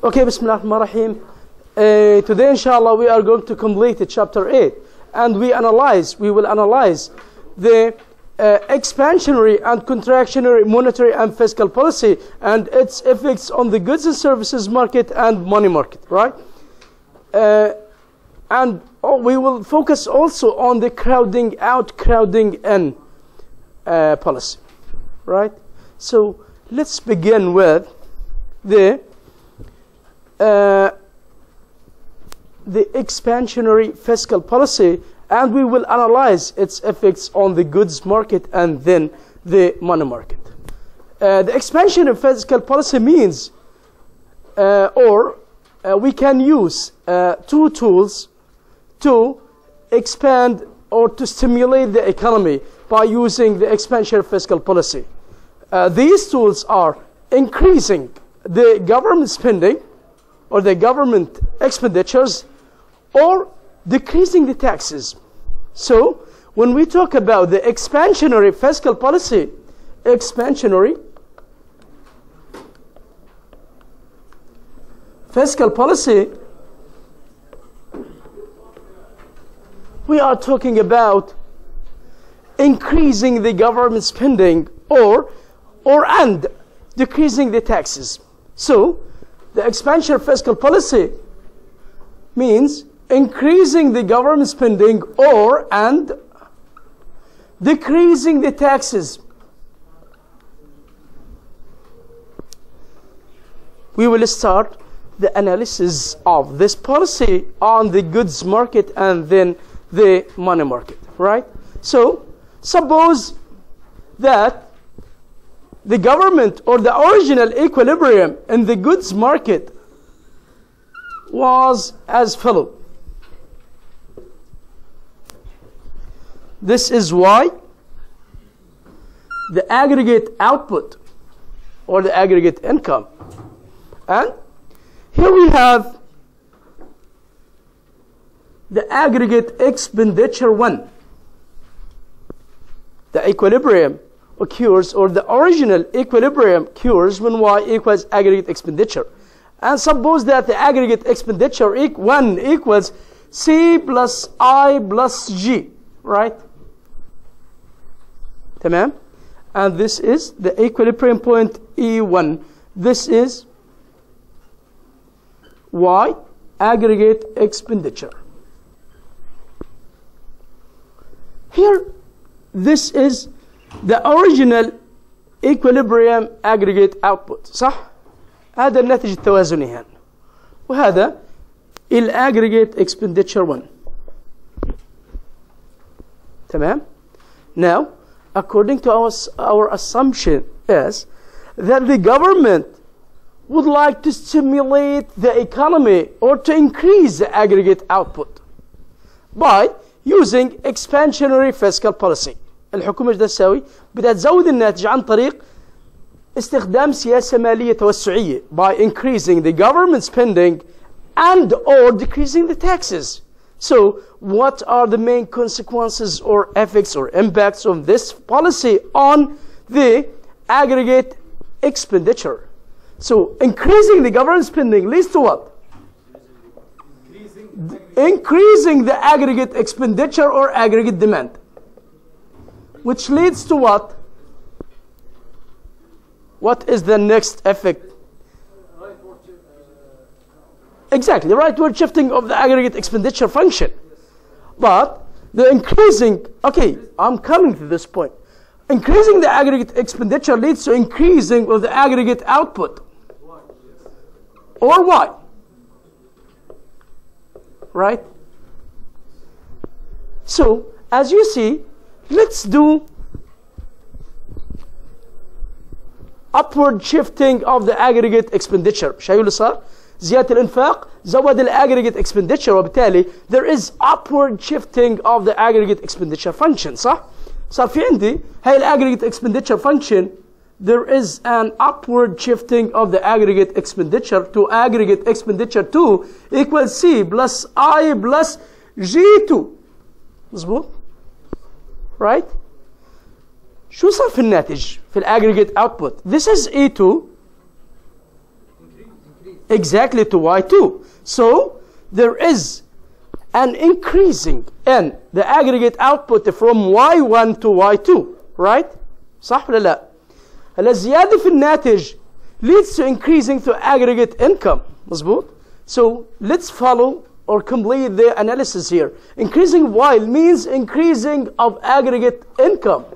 Okay, Bismillah ar-Rahman ar-Rahim. Today, inshallah, we are going to complete chapter 8. And we will analyze the expansionary and contractionary monetary and fiscal policy and its effects on the goods and services market and money market, right? And we will focus also on the crowding out, crowding in policy, right? So let's begin with the expansionary fiscal policy, and we will analyze its effects on the goods market and then the money market. The expansionary fiscal policy means, we can use two tools to expand or to stimulate the economy by using the expansionary fiscal policy. These tools are increasing the government spending or the government expenditures, or decreasing the taxes. So when we talk about the expansionary fiscal policy, expansionary fiscal policy, we are talking about increasing the government spending and decreasing the taxes. So the expansionary fiscal policy means increasing the government spending and decreasing the taxes. We will start the analysis of this policy on the goods market and then the money market, right? So suppose that the government or the original equilibrium in the goods market was as follows. This is why the aggregate output or the aggregate income, and here we have the aggregate expenditure 1. The equilibrium occurs, or the original equilibrium occurs when y equals aggregate expenditure. And suppose that the aggregate expenditure 1 equals C plus I plus G, right? Tamam? And this is the equilibrium point E1. This is Y aggregate expenditure. Here, this is the original equilibrium aggregate output, صح؟ هذا الناتج التوازني هنا، وهذا aggregate expenditure 1. تمام؟ Now, according to our assumption is that the government would like to stimulate the economy or to increase the aggregate output by using expansionary fiscal policy. الحكومة ايش تسوي؟ بدها تزود الناتج عن طريق استخدام سياسة مالية توسعية by increasing the government spending and or decreasing the taxes. So what are the main consequences or effects or impacts of this policy on the aggregate expenditure? So increasing the government spending leads to what? Increasing the aggregate expenditure or aggregate demand, which leads to what? What is the next effect? Exactly, rightward shifting of the aggregate expenditure function. But the increasing, okay, I'm coming to this point. Increasing the aggregate expenditure leads to increasing of the aggregate output. Or why? Right? So, as you see, let's do upward shifting of the aggregate expenditure. شايفوا اللي صار؟ زيادة الانفاق زود aggregate expenditure، وبالتالي there is upward shifting of the aggregate expenditure function، صح؟ صار في عندي هاي aggregate expenditure function، there is an upward shifting of the aggregate expenditure to aggregate expenditure 2 equals C plus I plus G2. مظبوط؟ right? شو صار في الناتج في aggregate output؟ This is E2. exactly to Y2. So there is an increasing in the aggregate output from Y1 to Y2, right? صح ولا لا؟ هلا الزيادة في الناتج leads to increasing to aggregate income. مظبوط؟ So let's follow or complete the analysis here. Increasing while means increasing of aggregate income.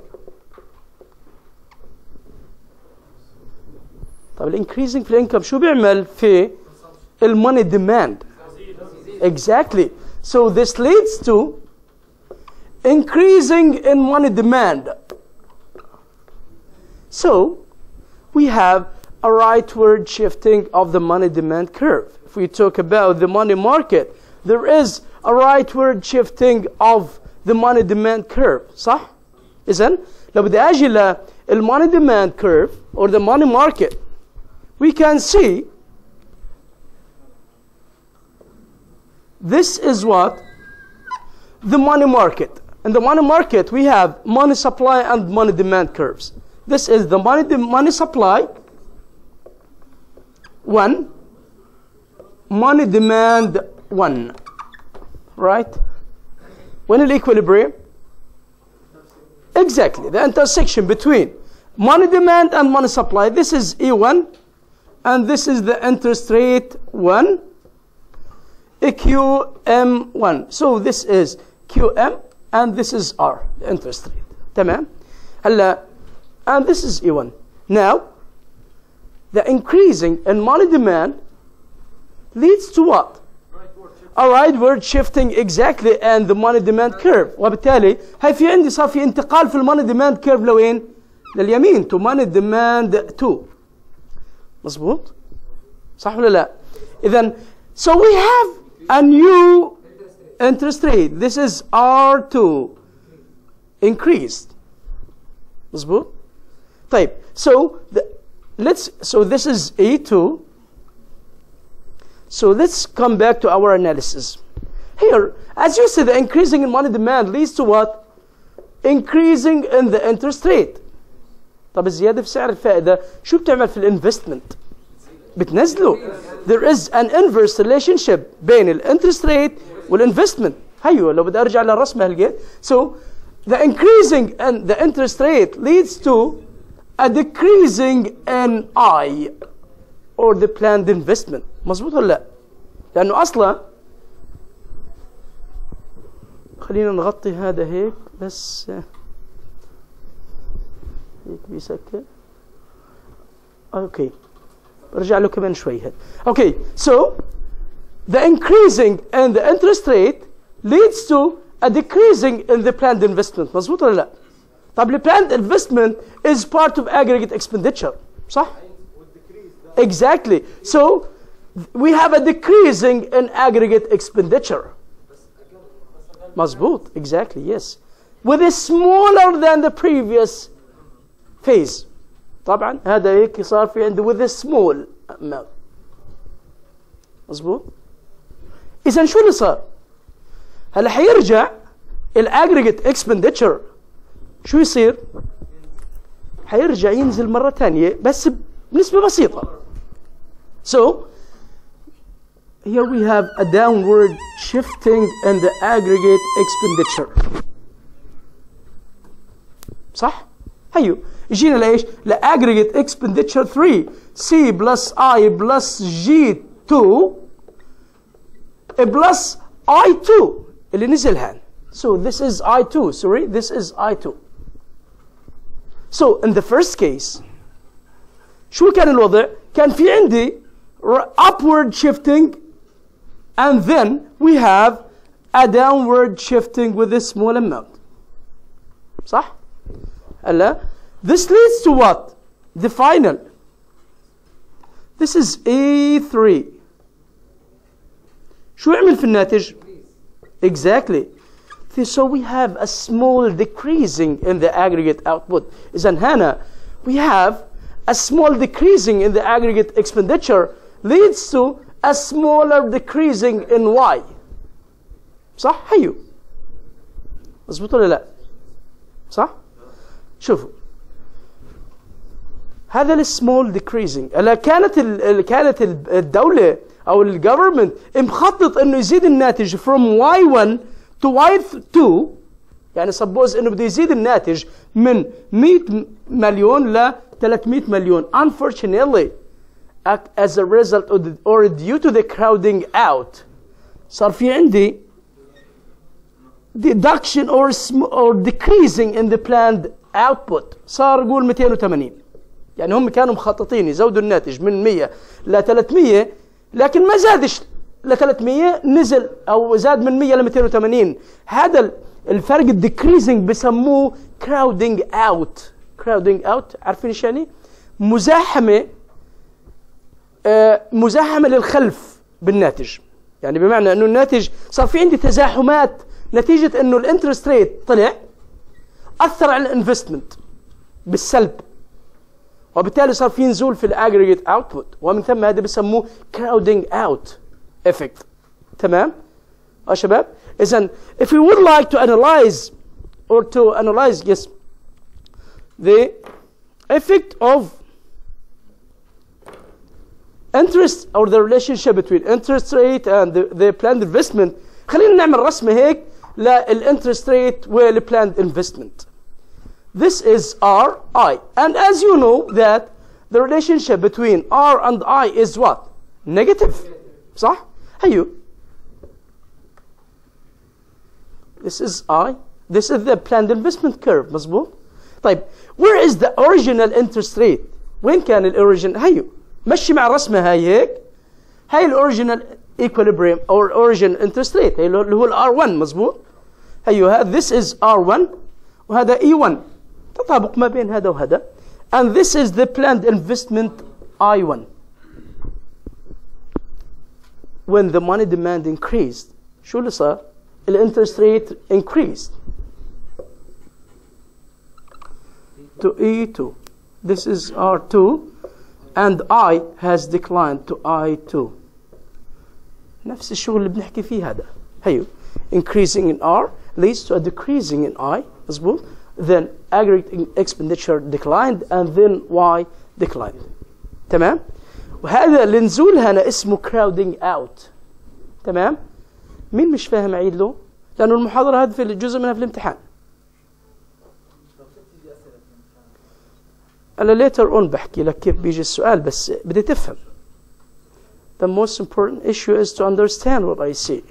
طب الانكريزنج في الانكم شو بيعمل في الموني ديماند؟ Exactly. So this leads to increasing in money demand. So we have a rightward shifting of the money demand curve. If we talk about the money market, there is a rightward shifting of the money demand curve. صح؟ إذن لو بدي أجي للmoney demand curve or the money market, we can see this is what the money market. In the money market, we have money supply and money demand curves. This is the money supply 1, money demand 1, right? When in equilibrium, exactly the intersection between money demand and money supply. This is E1, and this is the interest rate 1, QM1. So this is QM and this is R, the interest rate. تمام؟ هلا and this is E1. Now the increasing in money demand leads to what? A rightward shifting exactly and the money demand curve. وبالتالي هاي في عندي صار في انتقال في الموني ديماند كيرف لوين؟ لليمين to money demand 2. مظبوط؟ صح ولا لا؟ إذا so we have a new interest rate. This is R2 increased. مظبوط؟ طيب so this is E2. So let's come back to our analysis. Here, as you see, the increasing in money demand leads to what? Increasing in the interest rate. طب الزيادة في سعر الفائدة شو بتعمل في الانفستمنت؟ بتنزله. There is an inverse relationship بين الانترست ريت والinvestment. هيو لو بدي ارجع للرسمة هلقيت. So the increasing in the interest rate leads to a decreasing in I or the planned investment. مظبوط ولا لا؟ لأنه أصلا خلينا نغطي هذا هيك بس هيك بيسكر. اوكي برجع له كمان شوي هيك. Okay, so the increasing in the interest rate leads to a decreasing in the planned investment. مظبوط ولا لا؟ طب ال planned investment is part of aggregate expenditure. صح؟ Exactly. So we have a decreasing in aggregate expenditure. مظبوط. Exactly. Yes. With a smaller than the previous phase. طبعا هذا هيك صار في عنده with a small amount. مظبوط. إذا شو اللي صار؟ هلا حيرجع الاجريجيت expenditure شو يصير؟ حيرجع ينزل مرة ثانية بس بنسبة بسيطة. So here we have a downward shifting in the aggregate expenditure. صح؟ هيو يجينا لايش؟ لاجريجيت expenditure 3 C plus I plus G2 plus I2 اللي نزل هان. So this is I2. Sorry, this is I2. So in the first case شو كان الوضع؟ كان في عندي upward shifting and then we have a downward shifting with a small amount. صح؟ هلا this leads to what? The final. This is A3. شو يعمل في الناتج؟ Exactly. So we have a small decreasing in the aggregate output. إذن هنا we have a small decreasing in the aggregate expenditure leads to a smaller decreasing in Y. صح؟ هيو. مظبوط ولا لا؟ صح؟ شوفوا. هذا السمول decreasing. كانت الدولة أو الجفرمنت مخطط إنه يزيد الناتج from Y1 to Y2، يعني suppose إنه بده يزيد الناتج من 100 مليون ل 300 مليون. Unfortunately, as a result of or due to the crowding out، صار في عندي deduction or decreasing in the planned output. صار قول 280. يعني هم كانوا مخططين يزودوا الناتج من 100 ل 300، لكن ما زادش ل 300، نزل او زاد من 100 ل 280. هذا الفرق الديكريزنج بسموه crowding out. crowding out عارفين ايش يعني؟ مزاحمة للخلف بالناتج. يعني بمعنى انه الناتج صار في عندي تزاحمات نتيجة انه الانترست ريت طلع، اثر على الانفستمنت بالسلب، وبالتالي صار في نزول في الاجريجيت اوتبوت، ومن ثم هذا بسموه crowding out effect. تمام يا شباب؟ اذا if we would like to analyze yes the effect of interest or the relationship between interest rate and the planned investment، خلينا نعمل رسمة هيك للinterest rate والplanned investment. This is RI, and as you know that the relationship between R and I is what? Negative. صح؟ هيو. This is I. This is the planned investment curve. مظبوط؟ طيب where is the original interest rate؟ وين كان الأوريجين؟ هيو. مشي مع الرسمة هاي هيك. هاي الأوريجينال equilibrium or origin interest rate، هي اللي هو R1. مظبوط؟ هيو. This is R1 وهذا E1. تطابق ما بين هذا وهذا. And this is the planned investment I1. When the money demand increased، شو اللي صار؟ الانترست ريت increased to E2. This is R2 and I has declined to I2. نفس الشغل اللي بنحكي فيه هذا. هيو. Increasing in R leads to a decreasing in I. مظبوط؟ Then aggregate expenditure declined and then Y declined. تمام؟ وهذا النزول هنا اسمه crowding out. تمام؟ مين مش فاهم أعيد له؟ لأنه المحاضرة هذه في الجزء منها في الامتحان. أنا later on بحكي لك كيف بيجي السؤال، بس بدي تفهم. The most important issue is to understand what I say.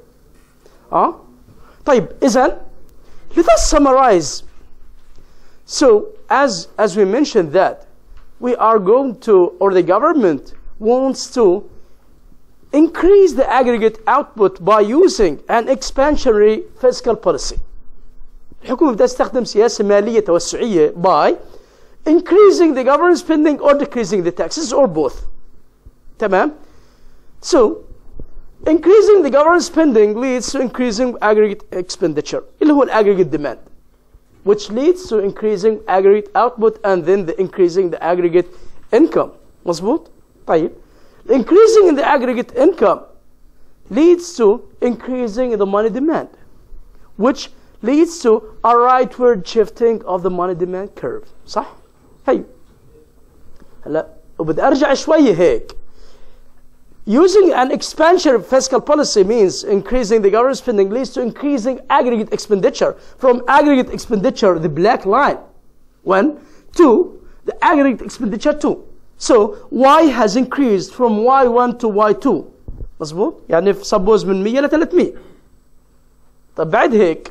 طيب إذن let us summarize. So as we mentioned that we are going to, or the government wants to increase the aggregate output by using an expansionary fiscal policy. الحكومة بدها تستخدم سياسة مالية توسعية by increasing the government spending or decreasing the taxes or both. تمام؟ So increasing the government spending leads to increasing aggregate expenditure اللي هو aggregate demand, which leads to increasing aggregate output and then increasing the aggregate income. مظبوط؟ طيب increasing in the aggregate income leads to increasing the money demand, which leads to a rightward shifting of the money demand curve. صح؟ هي هلا وبدي ارجع شوي هيك. Using an expansion of fiscal policy means increasing the government spending leads to increasing aggregate expenditure. From aggregate expenditure, the black line, 1, 2, the aggregate expenditure 2. So Y has increased from Y1 to Y2. مظبوط؟ يعني suppose من 100 ل 300. طب بعد هيك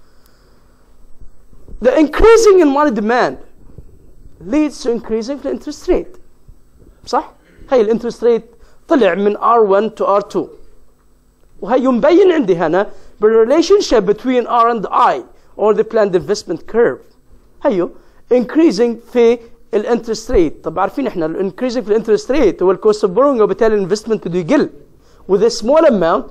the increasing in money demand leads to increasing the interest rate. صح؟ هي الانترست ريت طلع من R1 to R2. وهي مبين عندي هنا بالrelationship between R and I or the planned investment curve. هيو increasing في الانترست ريت. طب عارفين احنا increasing في الانترست ريت هو الكوست اوف بورينج، وبالتالي الانفستمنت بده يقل with a small amount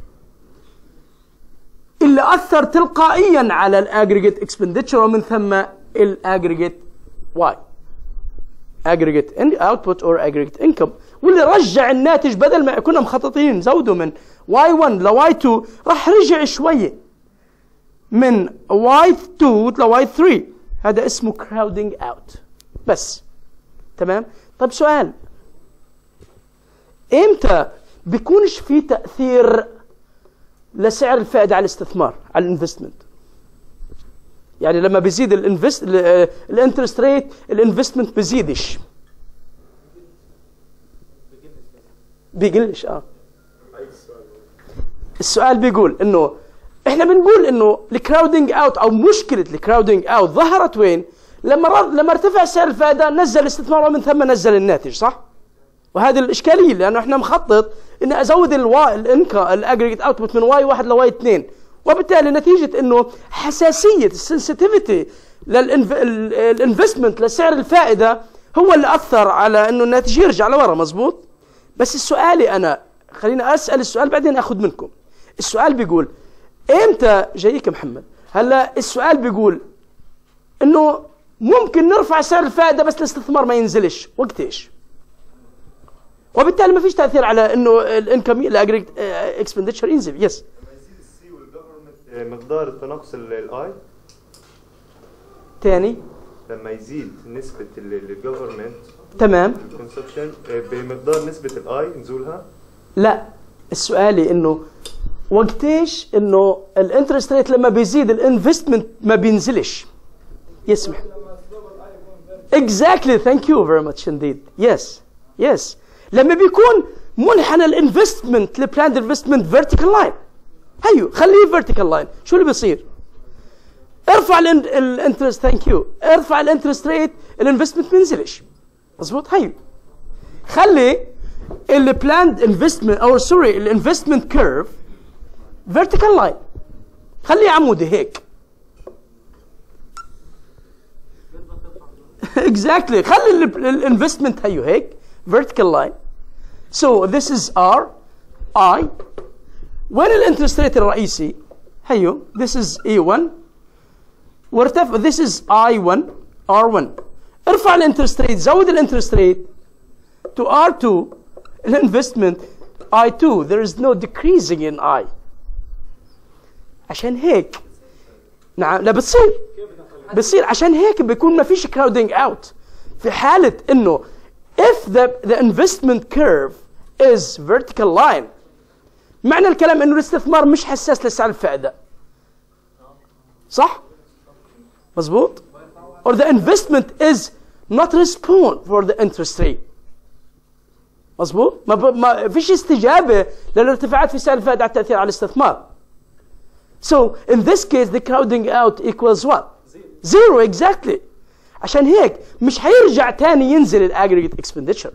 اللي اثر تلقائيا على الاجريجيت اكسبندتشر ومن ثم الاجريجيت واي aggregate output or aggregate income، واللي رجع الناتج بدل ما كنا مخططين نزوده من Y1 ل Y2 راح رجع شوية من Y2 ل Y3. هذا اسمه crowding out. بس تمام. طيب سؤال، امتى بيكونش في تأثير لسعر الفائدة على الاستثمار، على الانفستمنت؟ يعني لما بيزيد الانترست ريت الانفستمنت بيزيدش، بيقلش. السؤال بيقول انه احنا بنقول انه الكراودنج اوت او مشكله الكراودنج اوت ظهرت وين؟ لما ارتفع سعر الفائده نزل الاستثمار ومن ثم نزل الناتج، صح؟ وهذه الاشكاليه، لانه احنا مخطط ان ازود الاجريجيت اوتبوت من واي 1 لواي 2، وبالتالي نتيجه انه حساسيه السنسيتيفيتي للانفستمنت لسعر الفائده هو اللي اثر على انه الناتج يرجع لورا. مزبوط. بس السؤالي انا، خلينا اسال السؤال بعدين اخذ منكم. السؤال بيقول امتى جايك محمد؟ هلا السؤال بيقول انه ممكن نرفع سعر الفائده بس الاستثمار ما ينزلش، وقت ايش؟ وبالتالي ما فيش تاثير على انه الانكم الاجريجيت اكسبندتشر ينزل. يس. لما يزيد السي والجفرمنت مقدار التناقص الاي ثاني، لما يزيد نسبه الجفرمنت تمام الكونسبشن بمقدار نسبه الاي نزولها. لا، السؤالي انه وقتيش انه الانترست ريت لما بيزيد الانفستمنت ما بينزلش؟ يسمح. exactly, thank you very much indeed. yes لما بيكون منحنى الانفستمنت البلاند انفستمنت فيرتيكال لاين، هيو خليه فيرتيكال لاين، شو اللي بيصير؟ ارفع الانترست، ثانك يو، ارفع الانترست ريت الانفستمنت ما بينزلش. مظبوط. هيو خلي البلاند انفستمنت او سوري الانفستمنت كيرف فيرتيكال لاين، خليه عمودي هيك. exactly، خلي الانفستمنت هيو هيك vertical line. So this is R I. وين الانترست ريت الرئيسي؟ هيو this is E1 وارتفع this is I1 R1. ارفع الانترست ريت، زود الانترست ريت to R2 الانفستمنت I2 there is no decreasing in I. عشان هيك نعم، لا بتصير عشان هيك بيكون ما فيش crowding out في حالة انه if the investment curve is vertical line. معنى الكلام انه الاستثمار مش حساس لسعر الفائدة، صح؟ مظبوط. or the investment is not respond for the interest rate. مظبوط. ما فيش استجابة للارتفاعات في سعر الفائدة على التأثير على الاستثمار. So in this case the crowding out equals what? Zero. Exactly. عشان هيك مش هيرجع تاني ينزل الاجريجيت اكسبندتشر.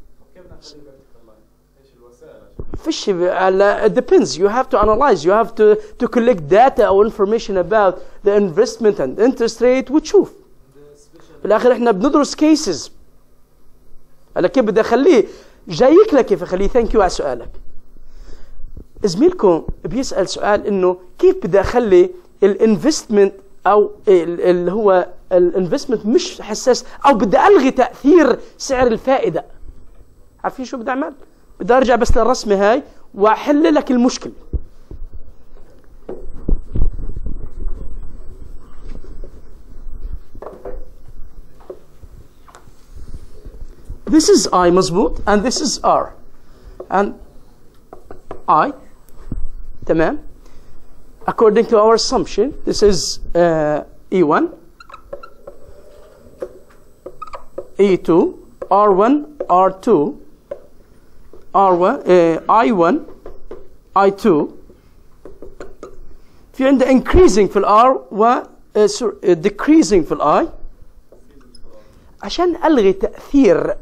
فيش it depends. You have to analyze. You have to collect data or information about the investment and interest rate وتشوف. في الآخر احنا بندرس cases. هلا كيف بدي أخليه جايك لك، كيف أخليه؟ ثانك يو على سؤالك. زميلكم بيسأل سؤال إنه كيف بدي أخلي الانفستمنت أو اللي هو الانفستمنت مش حساس، أو بدي ألغي تأثير سعر الفائدة. عارفين شو بدي أعمل؟ بدي أرجع بس للرسمة هاي وأحل لك المشكلة. This is I مظبوط and this is R and I تمام. According to our assumption this is E1 E2 R1 R2 R1 I1 I2. في عندنا increasing في الR و decreasing في الI. عشان ألغي تأثير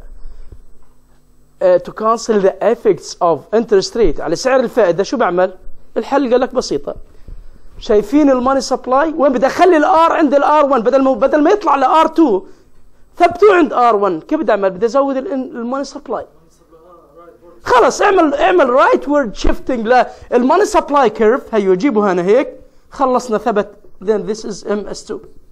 to cancel the effects of interest rate على سعر الفائدة شو بعمل؟ الحل قال لك بسيطة. شايفين الماني سبلاي وين بدي أخلي الآر عند الآر 1 بدل ما يطلع لآر 2 ثبتوه عند آر 1. كيف بدي أعمل؟ بدي أزود الماني سبلاي. خلص اعمل رايت وورد شيفتنج للماني سبلاي كيرف. هيو جيبوا هنا هيك. خلصنا ثبت. then this is MS2.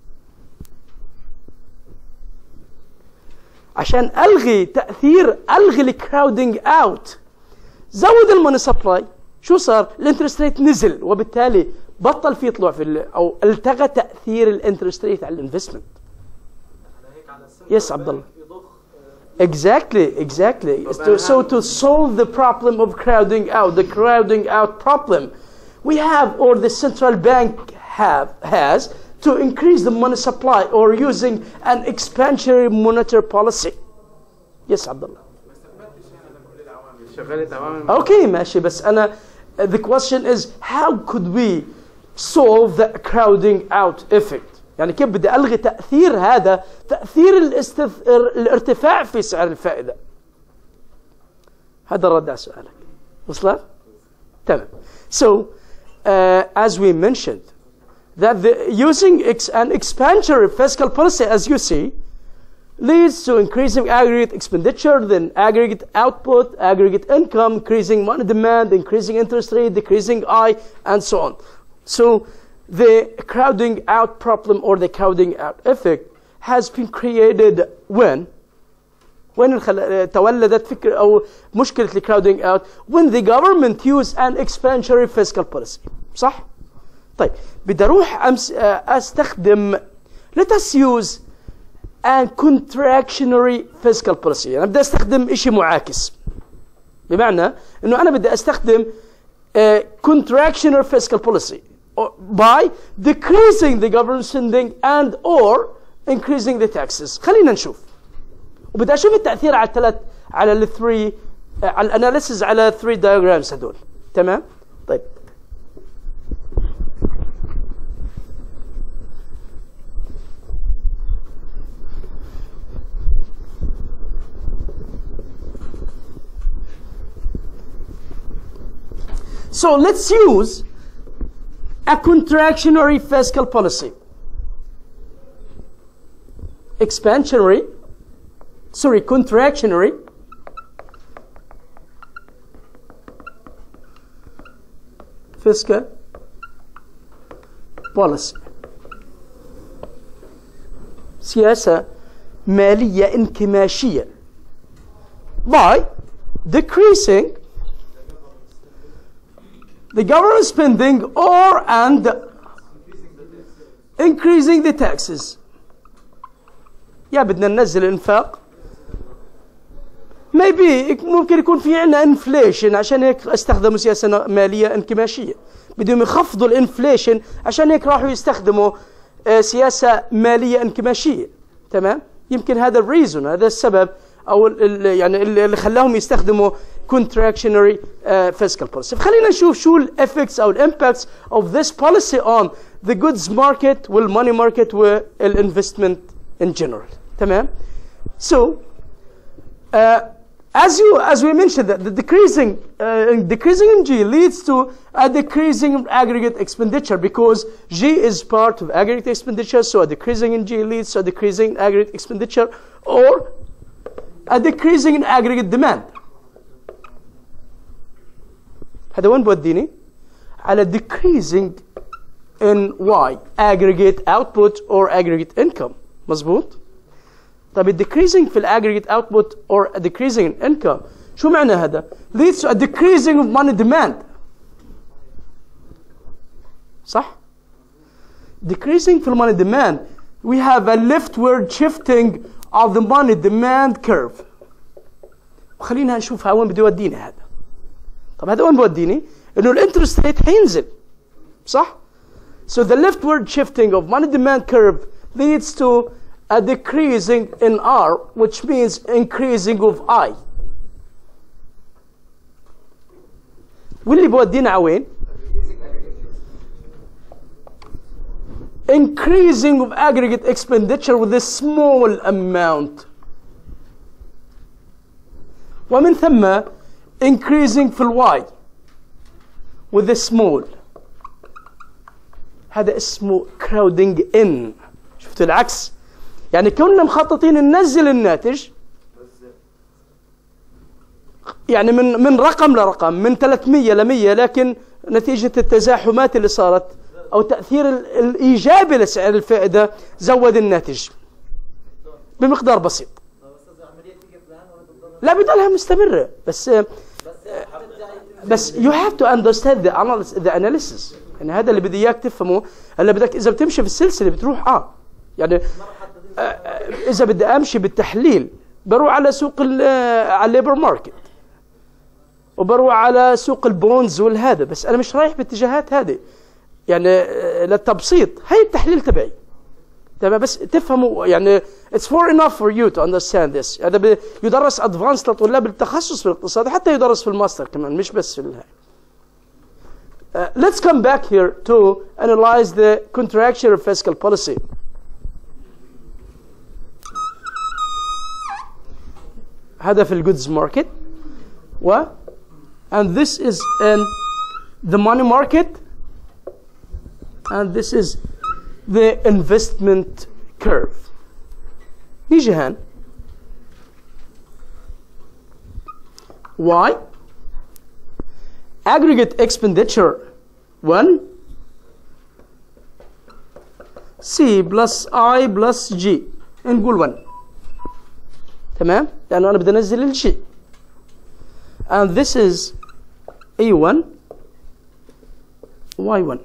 عشان الغي الكراودنج اوت زود الماني سبلاي. شو صار؟ الانترست ريت نزل وبالتالي بطل في يطلع او التغى تاثير الانترست ريت على الانفستمنت. يس عبد الله. يضخ Exactly. So to solve the problem of crowding out problem, we have, or the central bank has to increase the money supply or using an expansionary monetary policy. Yes, Abdullah. Okay, ماشي. بس أنا the question is how could we solve the crowding out effect؟ يعني كيف بدي ألغي تأثير هذا، تأثير الارتفاع في سعر الفائدة. هذا الرد على سؤالك. وصلت؟ تمام. So as we mentioned that using an expansionary fiscal policy, as you see, leads to increasing aggregate expenditure, then aggregate output, aggregate income, increasing money demand, increasing interest rate, decreasing I, and so on. So the crowding out problem or the crowding out effect has been created when تولدت فكرة أو مشكلة the crowding out when the government used an expansionary fiscal policy. صح؟ طيب بدي أروح أستخدم let us use a contractionary fiscal policy. يعني بدي أستخدم إشي معاكس، بمعنى إنه أنا بدي أستخدم contractionary fiscal policy by decreasing the government spending and or increasing the taxes. خلينا نشوف، وبدي أشوف التأثير على الاناليسيس على 3 diagrams هدول. تمام؟ طيب so let's use a contractionary fiscal policy. Contractionary fiscal policy. سياسة مالية انكماشية by decreasing the government spending and increasing the taxes. يا بدنا ننزل الانفاق، maybe ممكن يكون في عندنا انفليشن، عشان هيك استخدموا سياسة مالية انكماشية. بدهم يخفضوا الانفليشن، عشان هيك راحوا يستخدموا سياسة مالية انكماشية. تمام؟ يمكن هذا الريزون، هذا السبب أو يعني اللي خلاهم يستخدموا contractionary fiscal policy. خلينا نشوف شو الeffects أو impacts of this policy on the goods market والmoney market والinvestment in general. تمام؟ So as we mentioned that the decreasing in G leads to a decreasing of aggregate expenditure, because G is part of aggregate expenditure, so a decreasing in G leads to a decreasing in aggregate expenditure or a decreasing in aggregate demand. هذا وين بوديني؟ على decreasing in Y aggregate output or aggregate income. مظبوط؟ طيب decreasing في aggregate output or a decreasing in income شو معنى هذا؟ leads to a decreasing of money demand. صح؟ decreasing في money demand, we have a leftward shifting of the money demand curve. وخلينا نشوف وين بده يودينا هذا. طب هذا وين بوديني؟ انه الانترست ريت حينزل. صح؟ So the leftward shifting of money demand curve leads to a decreasing in R, which means increasing of I. واللي بودينا على وين؟ Increasing of aggregate expenditure with a small amount. ومن ثم increasing في الواي with a small. هذا اسمه crowding in. شفتوا العكس؟ يعني كنا مخططين ننزل الناتج يعني من رقم لرقم، من 300 ل 100، لكن نتيجة التزاحمات اللي صارت أو تأثير الإيجابي لسعر الفائدة زود الناتج بمقدار بسيط. لا بضلها مستمرة، بس you have to understand the analysis. يعني هذا اللي بدي إياك تفهمه. هلا بدك إذا بتمشي في السلسلة بتروح يعني إذا بدي أمشي بالتحليل بروح على سوق على الليبر ماركت، وبروح على سوق البونز والهذا، بس انا مش رايح باتجاهات هذه يعني للتبسيط. هي التحليل تبعي تمام، بس تفهموا يعني it's for enough for you to understand this. يعني يدرس advanced لطلاب التخصص في الاقتصاد، حتى يدرس في الماستر كمان، مش بس في الهاي. Let's come back here to analyze the contraction of fiscal policy. هذا في الجودز ماركت، and this is in the money market, and this is the investment curve. نيجي هان Y aggregate expenditure 1 C plus I plus G، نقول 1 تمام، لأنه أنا بدي أنزل الشيء. and this is A1 Y1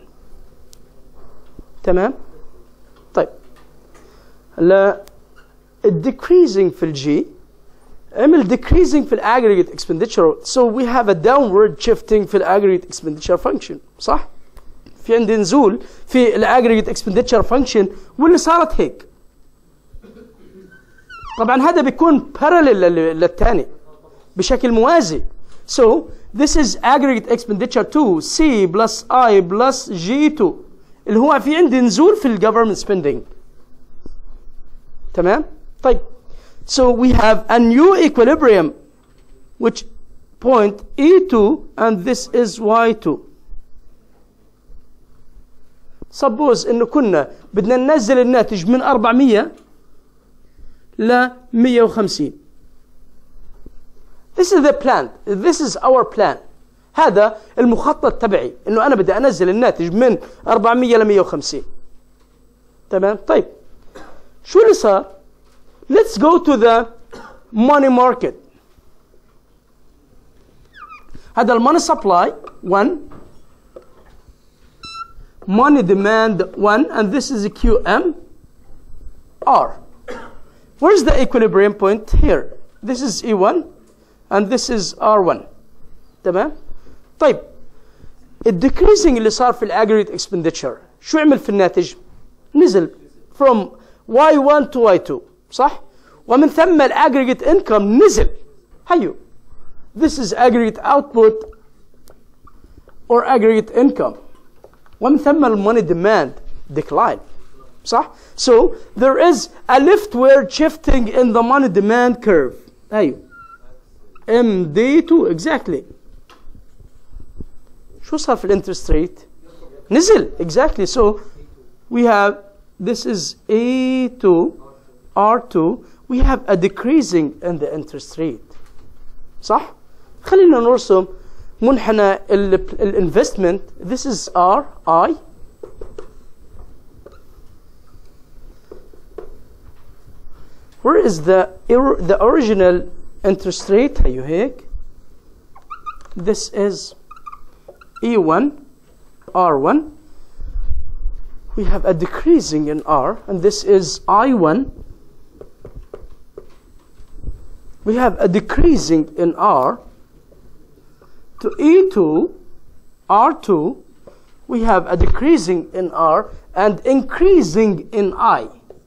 تمام. طيب هلا الديكريزنج في الجي عمل decreasing في الاجريجيت expenditure، so we have a downward shifting في الاجريجيت expenditure function، صح؟ في عندي نزول في الاجريجيت expenditure function، واللي صارت هيك. طبعا هذا بيكون parallel للثاني بشكل موازي. so this is aggregate expenditure 2 C plus I plus G2 اللي هو في عندي نزول في الجفرمنت سبيندينج تمام. طيب so we have a new equilibrium which point E2 and this is Y2. suppose انه كنا بدنا ننزل الناتج من 400 ل 150. this is the plan, this is our plan. هذا المخطط تبعي، انه انا بدي انزل الناتج من 400 ل 150 تمام. طيب شو اللي صار؟ let's go to the money market. هذا الماني سبلاي 1 money demand 1 and this is QM R. where's the equilibrium point? here. this is E1 and this is R1 تمام. طيب الديكريزنج اللي صار في الاجريجيت اكسبندتشر شو عمل في الناتج؟ نزل from Y1 to Y2 صح؟ ومن ثم الاجريجيت انكم نزل. هيو this is aggregate output or aggregate income، ومن ثم الموني demand decline صح؟ so there is a leftward shifting in the money demand curve. هيو MD2 exactly. شو صار في الانترست ريت؟ نزل exactly. so we have this is A2 R2 we have a decreasing in the interest rate صح؟ خلينا نرسم منحنى الانفستمنت. this is R I where is the original interest rate؟ هيو هيك. this is E1 R1 we have a decreasing in R and this is I1 we have a decreasing in R to E2 R2 we have a decreasing in R and increasing in I.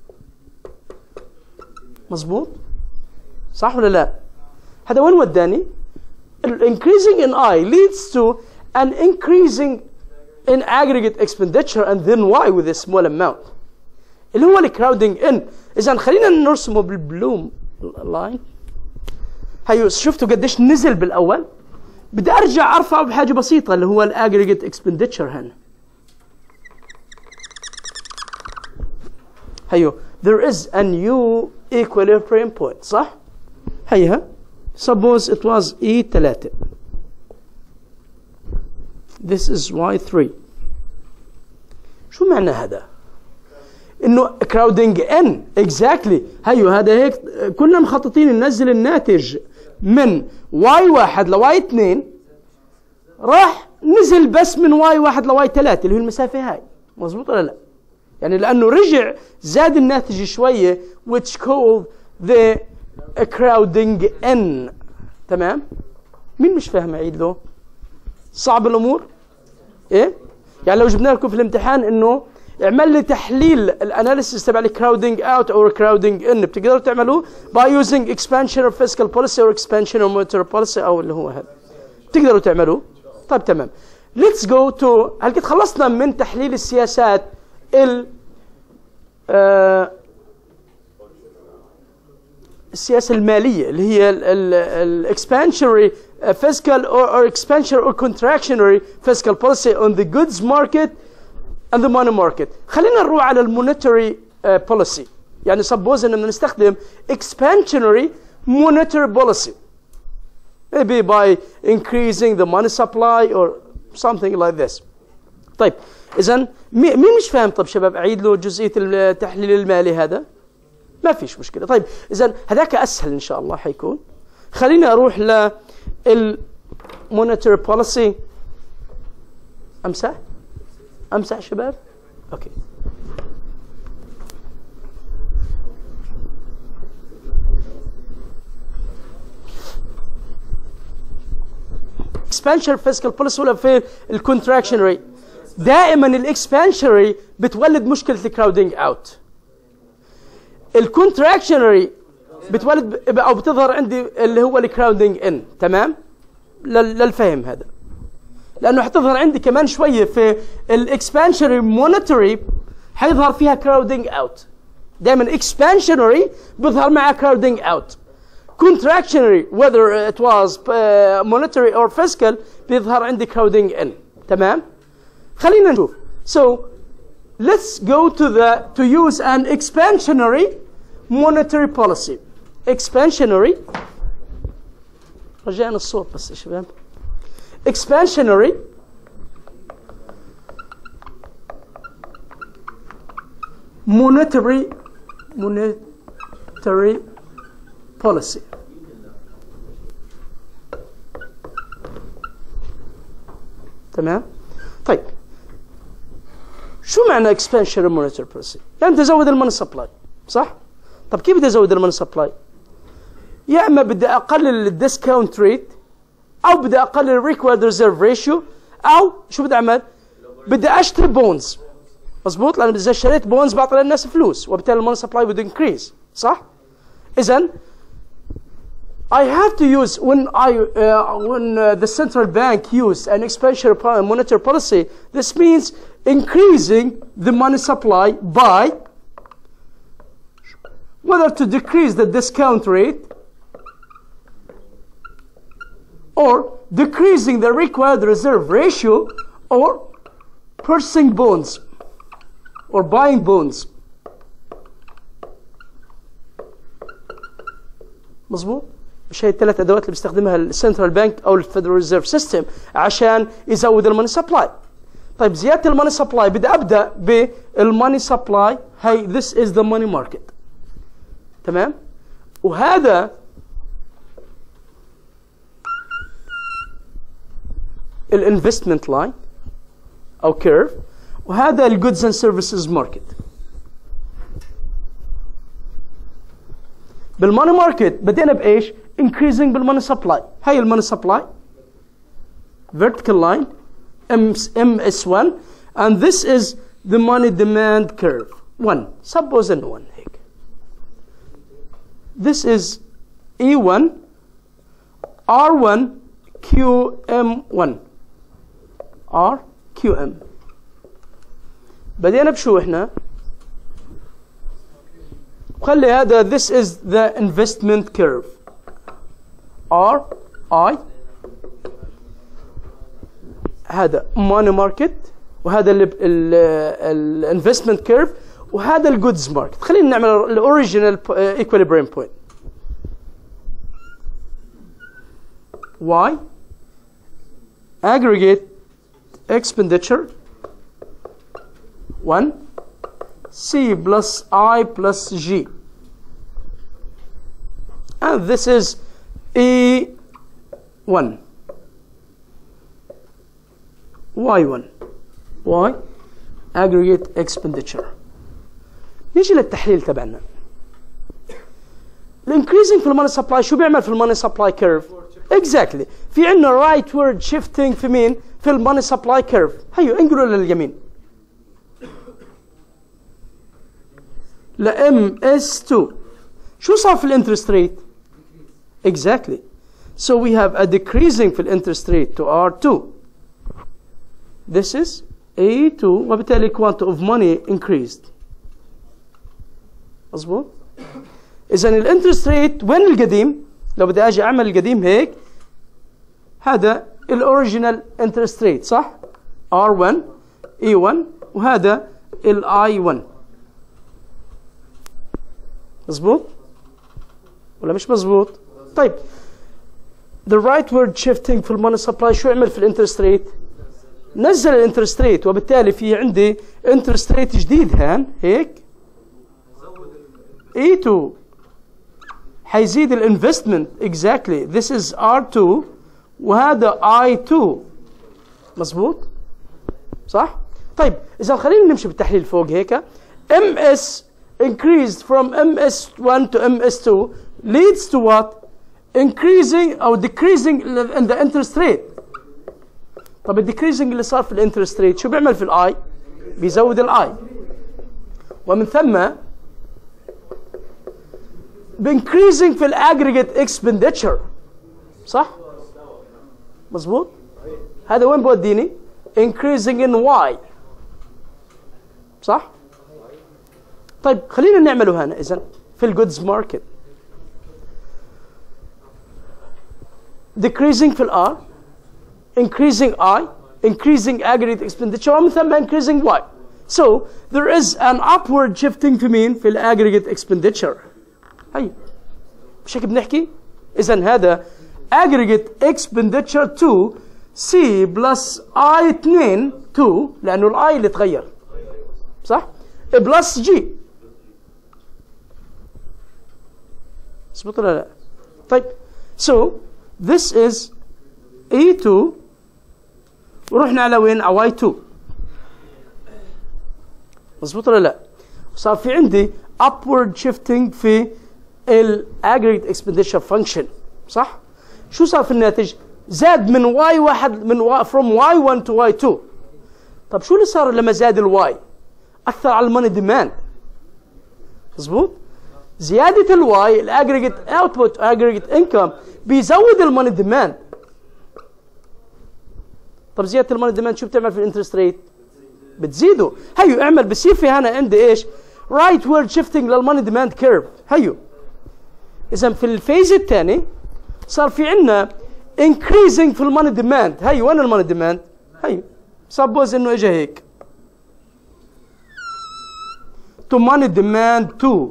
مظبوط صح ولا لا؟ هذا وين وداني؟ increasing in I leads to an increasing in aggregate expenditure and then Y with a small amount اللي هو crowding in. إذا خلينا نرسمه بالبلوم لاين. هيو شفتوا قديش نزل بالأول؟ بدي أرجع أرفعه بحاجة بسيطة اللي هو aggregate expenditure هنا. هيو there is a new equilibrium point صح؟ هيها suppose it was E3 this is Y3. شو معنى هذا؟ انه crowding in exactly. هيو هذا هيك كنا مخططين ننزل الناتج من Y1 ل Y2 راح نزل بس من Y1 ل Y3 اللي هي المسافة هاي. مظبوط ولا لا؟ يعني لأنه رجع زاد الناتج شوية which called the crowding in. تمام؟ مين مش فاهم عيد له؟ صعب الامور؟ ايه؟ يعني لو جبنا لكم في الامتحان انه اعمل لي تحليل الاناليسيس تبع الكراودنج اوت او الكراودنج ان، بتقدروا تعملوه by using expansion of fiscal policy or expansion of monetary policy او اللي هو هذا. بتقدروا تعملوه؟ طيب تمام. Let's go to، هل قد خلصنا من تحليل السياسات السياسة المالية اللي هي ال expansionary fiscal or expansion or contractionary fiscal policy on the goods market and the money market. خلينا نروح على monetary policy. يعني suppose اننا نستخدم expansionary monetary policy, maybe by increasing the money supply or something like this. طيب اذا مين مش فاهم؟ طب شباب اعيد له جزئية التحليل المالي هذا؟ ما فيش مشكلة. طيب اذا هذاك اسهل ان شاء الله حيكون. خليني اروح لل monetary policy. امسح شباب؟ اوكي. expansion fiscal policy ولا في الكونتراكشنري؟ دائما الاكسبانشنري بتولد مشكلة الكراودنج اوت. الكونتراكشنري بتولد او بتظهر عندي اللي هو الكراودنج ان. تمام؟ للفهم هذا. لانه حتظهر عندي كمان شويه في الاكسبانشنري مونيتري حيظهر فيها كراودنج اوت. دائما اكسبانشنري بيظهر معها كراودنج اوت. contractionary whether it was monetary or fiscal بيظهر عندي crowding in. تمام؟ خلينا نشوف. So let's go to use an expansionary monetary policy. expansionary، رجعنا الصوت بس يا شباب. expansionary monetary policy. تمام؟ طيب شو معنى expansionary monetary policy؟ يعني تزود الماني سبلاي، صح؟ طب كيف بدي ازود الماني سبلاي؟ يا اما بدي اقلل الديسكاونت ريت، او بدي اقلل الريكوايرد ريزيرف ريشيو، او شو بدي اعمل؟ بدي اشتري بونز. مظبوط؟ لان اذا اشتريت بونز بعطي للناس فلوس، وبالتالي الماني سبلاي بده انكريز، صح؟ اذا I have to use when the central bank use an expansionary monetary policy. This means increasing the money supply by whether to decrease the discount rate or decreasing the required reserve ratio or purchasing bonds or buying bonds. مظبوط؟ مش هي الثلاث ادوات اللي بيستخدمها السنترال بانك او الفيدرال ريزيرف سيستم عشان يزود الماني سبلاي. طيب زياده الماني سبلاي بدي ابدا بالماني سبلاي. هي this is the money market. تمام؟ وهذا الانفستمنت لاين او كيرف، وهذا الجودز اند سيرفيسز ماركت. بالماني ماركت بدينا بايش؟ increasing بالماني سبلاي. هاي الماني سبلاي vertical line MS1 and this is the money demand curve 1. suppose ان 1 هيك. this is E1 R1 QM1 RQM. بدينا بشو احنا؟ خلي هذا this is the investment curve RI، هذا money market، وهذا الانفستمنت كيرف، وهذا الجودز ماركت. خلينا نعمل الاوريجينال equilibrium point. Y aggregate expenditure 1 C plus I plus G, and this is E1 Y1 Y aggregate expenditure. نيجي للتحليل تبعنا. الانكريزنج في الماني سبلاي شو بيعمل في الماني سبلاي كيرف؟ اكزاكتلي في عندنا رايت وورد شيفتنج في مين؟ في الماني سبلاي كيرف. هيو انقلوا لليمين ل MS2. شو صار في الانترست ريت؟ exactly so we have a decreasing في الانترست ريت to R2. this is A2 وبالتالي quantity of money increased. مظبوط؟ إذا الانترست ريت وين القديم؟ لو بدي أجي أعمل القديم هيك هذا الأوريجينال انترست ريت صح؟ R1 E1 وهذا I1. مظبوط؟ ولا مش مظبوط؟ طيب the rightward shifting في الموني سبلاي شو عمل في الانترست ريت؟ نزل الانترست ريت وبالتالي في عندي انترست ريت جديد هان هيك E2 حيزيد الانفستمنت exactly this is R2 وهذا I2. مظبوط؟ صح؟ طيب إذا خلينا نمشي بالتحليل فوق هيك MS increased from MS1 to MS2 leads to what? Increasing or decreasing in the interest rate. طب الديكريزنج اللي صار في الانترست ريت شو بيعمل في الاي؟ بيزود الاي ومن ثم بانكريزنج في الاجريجيت اكسبندتشر. صح؟ مظبوط؟ هذا وين بوديني؟ increasing in y. صح؟ طيب خلينا نعمله هنا اذا في الجودز ماركت decreasing في الار increasing I increasing aggregate expenditure ومن ثم increasing Y. So there is an upward shifting في مين؟ في aggregate expenditure. هي مش هيك بنحكي؟ إذا هذا aggregate expenditure to C plus I2 2 لأنه الآي اللي تغير صح؟ plus G. مظبوط ولا لا؟ طيب so this is E2 ورحنا على وين؟ على Y2. مظبوط ولا لا؟ صار في عندي upward shifting في ال aggregate expenditure function. صح؟ شو صار في الناتج؟ زاد من Y1 from Y1 to Y2. طب شو اللي صار لما زاد الواي؟ أثر على الماني ديماند. مظبوط؟ زيادة الواي الاجريجيت اوتبوت aggregate income بيزود الماني ديماند. طب زيادة الماني ديماند شو بتعمل في الانترست ريت؟ بتزيده. هيو اعمل بصير في هنا عندي ايش؟ رايت وورد شيفتنج للماني ديماند كيرف. هيو اذا في الفيز الثاني صار في عندنا increasing في الماني ديماند. هيو وين الماني ديماند؟ هيو سبوز انه اجى هيك to money demand 2.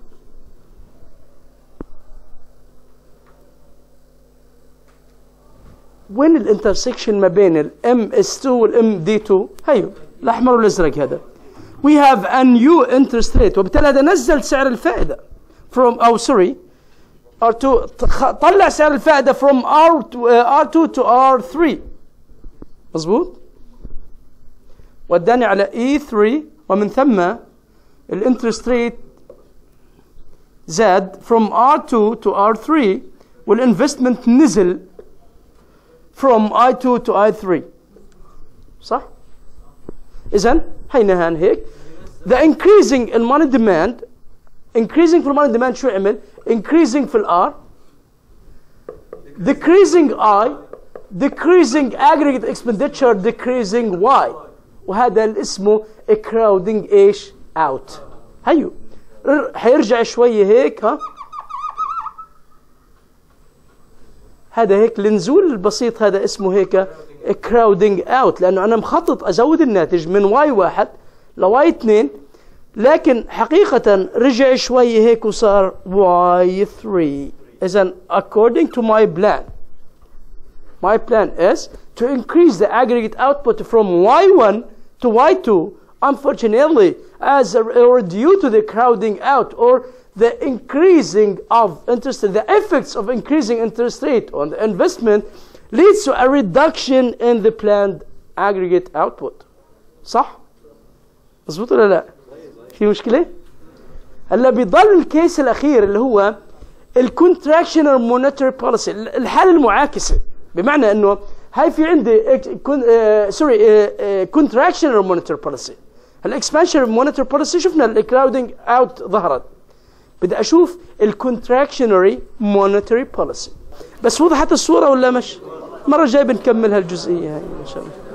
وين الانترسكشن ما بين ال MS2 وال MD2؟ هيو الاحمر والازرق هذا. We have a new interest rate وبالتالي هذا نزل سعر الفائده from R2 طلع سعر الفائده from R2 to R3. مظبوط؟ وداني على E3 ومن ثم الانترست ريت زاد from R2 to R3 والانفستمنت نزل from I2 to I3. صح؟ إذن هينا هان هيك the increasing in money demand increasing في money demand شو عمل؟ increasing في الR decreasing I decreasing aggregate expenditure decreasing Y وهذا اللي اسمه crowding ايش؟ out. هيو حيرجع شوية هيك ها هذا هيك النزول البسيط هذا اسمه هيك crowding out لأنه أنا مخطط أزود الناتج من Y1 ل Y2 لكن حقيقة رجع شوية هيك وصار Y3. إذن according to my plan is to increase the aggregate output from Y1 to Y2. Unfortunately, or due to the crowding out or the increasing of interest, the effects of increasing interest rate on the investment leads to a reduction in the planned aggregate output. صح؟ مظبوط ولا لا؟ في مشكلة؟ هلا بيضل الكيس الأخير اللي هو الكونتراكشنال مونيتري بوليسي، الحالة المعاكسة، بمعنى انه هاي في عندي كونتراكشنال مونيتري بوليسي. الاكسبانشن مونيتري بوليسي شفنا الكراودنج اوت ظهرت، بدي اشوف الكونتراكشنري مونيتري بوليسي. بس وضحت الصورة ولا مش؟ المرة الجاية بنكمل هالجزئية هاي ان شاء الله.